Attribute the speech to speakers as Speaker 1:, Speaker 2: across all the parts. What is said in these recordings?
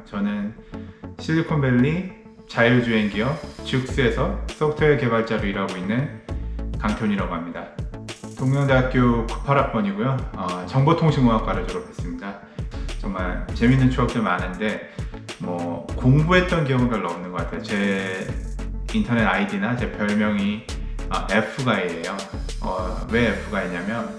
Speaker 1: 저는 실리콘밸리 자율주행 기업 듀스에서 소프트웨어 개발자로 일하고 있는 강태훈이라고 합니다. 동명대학교 98학번이고요. 정보통신공학과를 졸업했습니다. 정말 재밌는 추억도 많은데 공부했던 기억은 별로 없는 것 같아요. 제 인터넷 아이디나 제 별명이 F가이예요. 왜 F가이냐면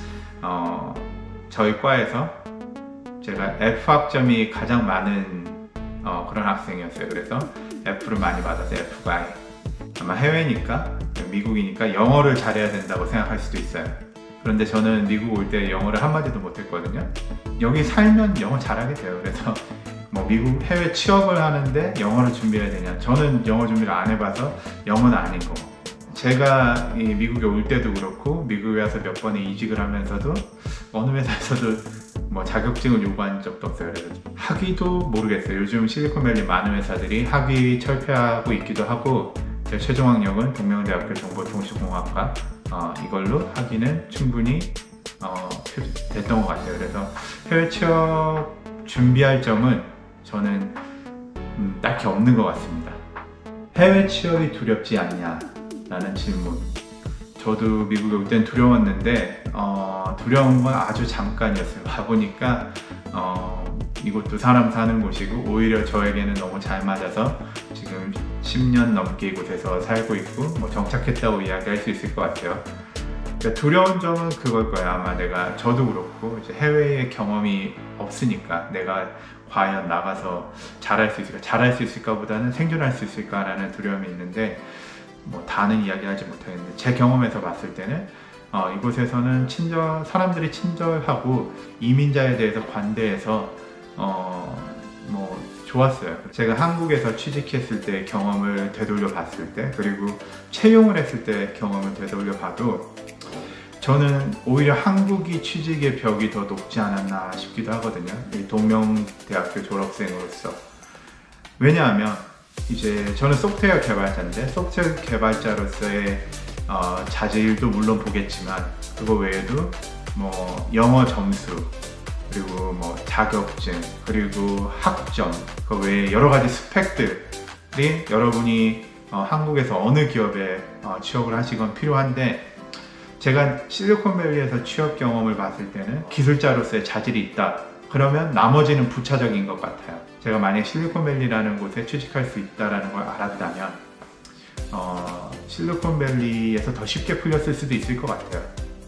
Speaker 1: 저희 과에서 제가 F학점이 가장 많은 그런 학생이었어요. 그래서 F를 많이 받아서 F가이. 아마 해외니까, 미국이니까 영어를 잘해야 된다고 생각할 수도 있어요. 그런데 저는 미국 올 때 영어를 한마디도 못했거든요. 여기 살면 영어 잘하게 돼요. 그래서 미국 해외 취업을 하는데 영어를 준비해야 되냐, 저는 영어 준비를 안 해봐서 영어는 아닌 거고, 제가 이 미국에 올 때도 그렇고 미국에 와서 몇 번의 이직을 하면서도 어느 회사에서도 자격증을 요구한 적도 없어요. 그래서 학위도 모르겠어요. 요즘 실리콘밸리 많은 회사들이 학위 철폐하고 있기도 하고, 제 최종 학력은 동명대학교 정보통신공학과 이걸로 학위는 충분히 됐던 것 같아요. 그래서 해외 취업 준비할 점은 저는 딱히 없는 것 같습니다. 해외 취업이 두렵지 않냐 라는 질문. 저도 미국에 올 땐 두려웠는데 두려운 건 아주 잠깐이었어요. 와보니까 이곳도 사람 사는 곳이고 오히려 저에게는 너무 잘 맞아서 지금 10년 넘게 이곳에서 살고 있고 정착했다고 이야기할 수 있을 것 같아요. 그러니까 두려운 점은 그걸 거예요. 아마 저도 그렇고 이제 해외의 경험이 없으니까 내가 과연 나가서 잘할 수 있을까 보다는 생존할 수 있을까라는 두려움이 있는데, 다는 이야기하지 못하겠는데 제 경험에서 봤을 때는 이곳에서는 사람들이 친절하고 이민자에 대해서 관대해서 좋았어요. 제가 한국에서 취직했을 때 경험을 되돌려 봤을 때, 그리고 채용을 했을 때 경험을 되돌려 봐도 저는 오히려 한국이 취직의 벽이 더 높지 않았나 싶기도 하거든요. 이 동명대학교 졸업생으로서. 왜냐하면 이제 저는 소프트웨어 개발자인데, 소프트웨어 개발자로서의 자질도 물론 보겠지만 그거 외에도 영어 점수, 그리고 자격증, 그리고 학점, 그 외에 여러 가지 스펙들이 여러분이 한국에서 어느 기업에 취업을 하시건 필요한데, 제가 실리콘밸리에서 취업 경험을 봤을 때는 기술자로서의 자질이 있다 그러면 나머지는 부차적인 것 같아요. 제가 만약 실리콘밸리라는 곳에 취직할 수 있다는 걸 알았다면 실리콘밸리에서 더 쉽게 풀렸을 수도 있을 것 같아요.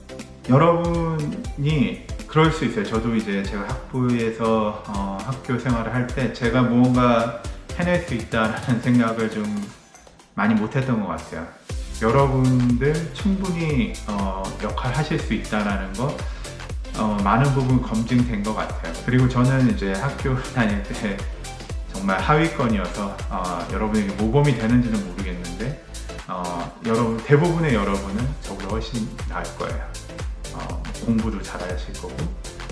Speaker 1: 여러분이 그럴 수 있어요. 저도 이제 제가 학부에서 학교 생활을 할 때 제가 무언가 해낼 수 있다는 생각을 좀 많이 못했던 것 같아요. 여러분들 충분히 역할 하실 수 있다는 거 많은 부분 검증된 것 같아요. 그리고 저는 이제 학교 다닐 때 정말 하위권이어서 여러분에게 모범이 되는지는 모르겠는데 대부분의 여러분은 저보다 훨씬 나을 거예요. 공부도 잘하실 거고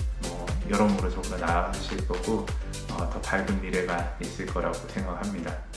Speaker 1: 여러모로 저보다 나으실 거고 더 밝은 미래가 있을 거라고 생각합니다.